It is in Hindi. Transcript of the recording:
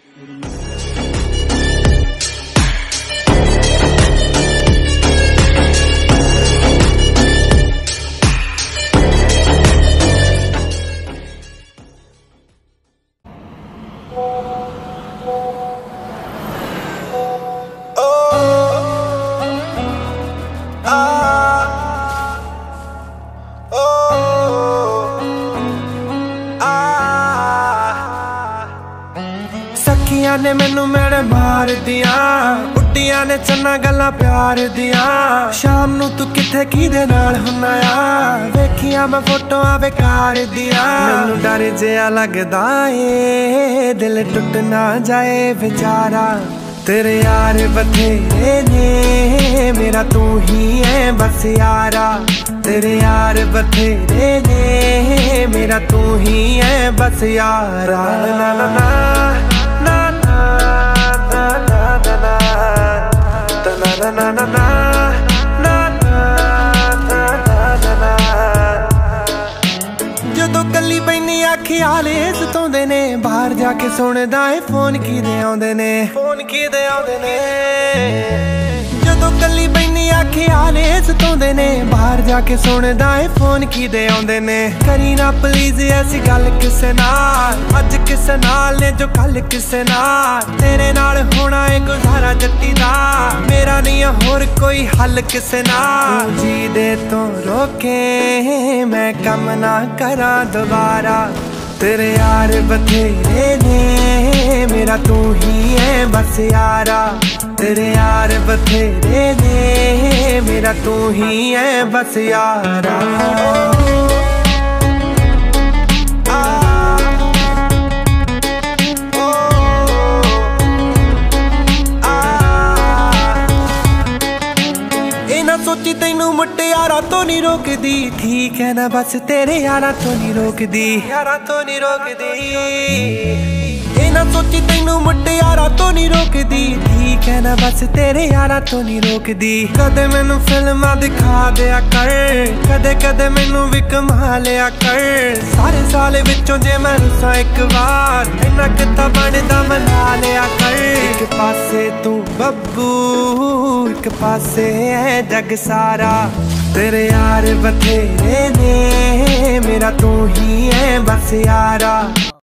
सखियां ने मैनू मेरे मार दिया, बुड्डियां ने चन्ना गल्लां प्यार दिया। शाम नू तू किथे किदे नाल हुन्ना आ, वेखिया मैं फोटोआं बेकार दिया। मैनू डर जिहा लगदा ए दिल टुट ना जाए बेचारा। तेरे यार बथेरे ने मेरा तू ही है बस यारा। तेरे यार बथेरे ने मेरा तू ही है बस यारा। ना ना ना जदों कली बैनी ख्याल सताउंदे ने, बाहर जाके सुनदा है फोन किदे आउंदे ने, फोन किदे आउंदे ने। जदों कली बैनी ख्याल सताउंदे ने, बाहर जाके सुनदा है फोन किदे आउंदे ने। करी ना प्लीज ऐसी गल किसे नाल, अज किसे नाल ने जो कल किसे नाल। तेरे नाल होना है गुजारा जट्टी दा, मेरा नहीं होर कोई हल किसे नाल। जी दे तो रोके मैं कम ना करा दोबारा। तेरे यार बथेरे ने मेरा तू ही है बस यारा। तेरे यार बथेरे ने मेरा तू ही है बस यारा। सोची तैनू मुटियारा तो नहीं रोकदी, ठीक है ना बस तेरे यारा तो नहीं रोकदी, यारा तो नहीं रोकदी। ना सोची तैनू मुटियारा तो नहीं रोकदी, ठीक है ना बस तेरे यारा तो नहीं रोकदी। कदे मैनू फिल्मां दिखा दिया कर, कदे कदे मैनू भी कमा लिया कर। सारे साल विचों जे मैं रुसां एक बार, इन्ना किता बनदा मना लिया कर। एक पासे तू बब्बू एक पासे है जग सारा। तेरे यार बथेरे ने मेरा तू ही है बस यारा।